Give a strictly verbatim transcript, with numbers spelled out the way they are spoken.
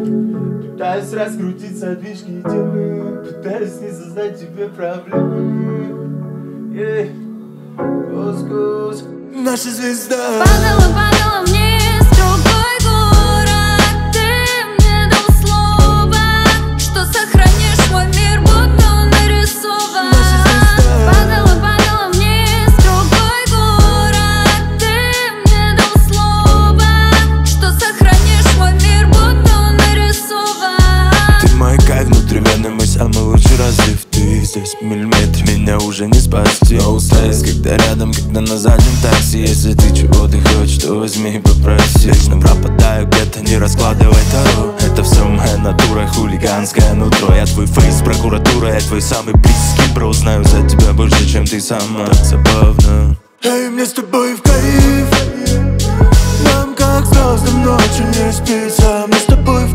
Пытаюсь раскрутить задвижки темы, пытаюсь не создать тебе проблемы. yeah. Гос-гос. Наша звезда падала, падала вниз, другой город. Ты мне дал слово, что сохранишь мой мир, будто он нарисован. Падала, падала вниз, другой город. Ты мне дал слово, что сохранишь мой мир, будто он нарисован. Ты мой кайф внутри вены, мой самый лучший разрыв. Ты здесь в миллиметре, меня уже не спасти. Но устаешь, когда рядом, когда на заднем такси. Если ты чего-то хочешь, то возьми и попроси. Вечно пропадаю где-то, не раскладывай таро. Это все моя натура, хулиганское нутро. Я твой фейс, прокуратура, я твой самый близкий бро. Знаю за тебя больше, чем ты сама. Так забавно. Эй, мне с тобой в кайф. Нам как звездам ночью не спится. Мне с тобой в